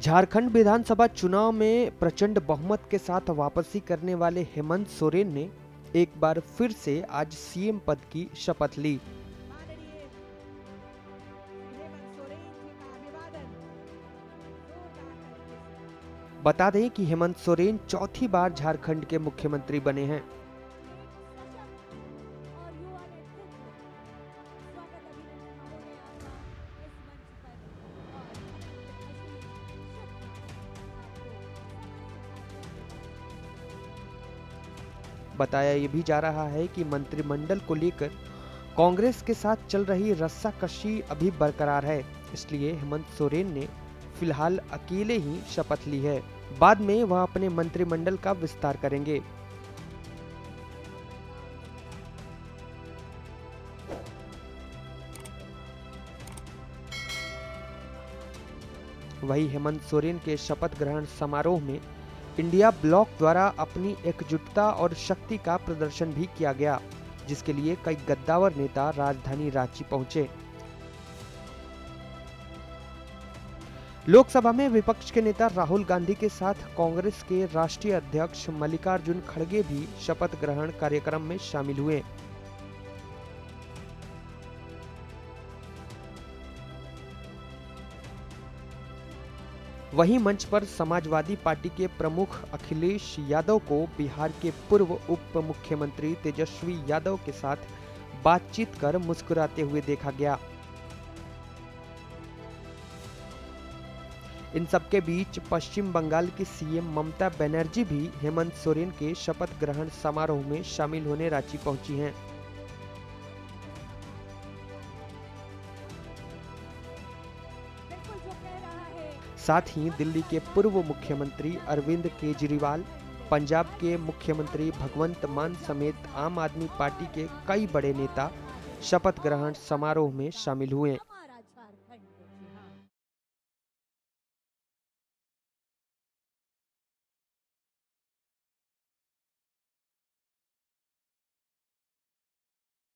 झारखंड विधानसभा चुनाव में प्रचंड बहुमत के साथ वापसी करने वाले हेमंत सोरेन ने एक बार फिर से आज सीएम पद की शपथ ली। बता दें कि हेमंत सोरेन चौथी बार झारखंड के मुख्यमंत्री बने हैं। बताया ये भी जा रहा है कि मंत्रिमंडल को लेकर कांग्रेस के साथ चल रही रस्साकशी अभी बरकरार है, इसलिए हेमंत सोरेन ने फिलहाल अकेले ही शपथ ली है। बाद में वह अपने मंत्रिमंडल का विस्तार करेंगे। वहीं हेमंत सोरेन के शपथ ग्रहण समारोह में इंडिया ब्लॉक द्वारा अपनी एकजुटता और शक्ति का प्रदर्शन भी किया गया, जिसके लिए कई गद्दावर नेता राजधानी रांची पहुंचे। लोकसभा में विपक्ष के नेता राहुल गांधी के साथ कांग्रेस के राष्ट्रीय अध्यक्ष मल्लिकार्जुन खड़गे भी शपथ ग्रहण कार्यक्रम में शामिल हुए। वहीं मंच पर समाजवादी पार्टी के प्रमुख अखिलेश यादव को बिहार के पूर्व उप मुख्यमंत्री तेजस्वी यादव के साथ बातचीत कर मुस्कुराते हुए देखा गया। इन सबके बीच पश्चिम बंगाल की सीएम ममता बनर्जी भी हेमंत सोरेन के शपथ ग्रहण समारोह में शामिल होने रांची पहुंची हैं। साथ ही दिल्ली के पूर्व मुख्यमंत्री अरविंद केजरीवाल, पंजाब के मुख्यमंत्री भगवंत मान समेत आम आदमी पार्टी के कई बड़े नेता शपथ ग्रहण समारोह में शामिल हुए।